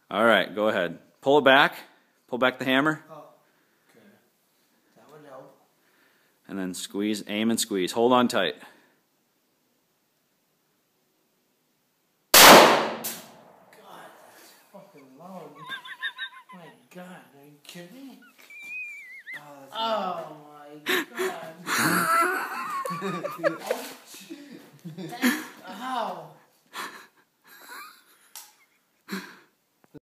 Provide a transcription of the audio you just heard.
All right, go ahead. Pull it back. Pull back the hammer. Oh, okay. That would help. And then squeeze, aim and squeeze. Hold on tight. God, that's fucking loud. My God, are you kidding me? Oh my God. Ow.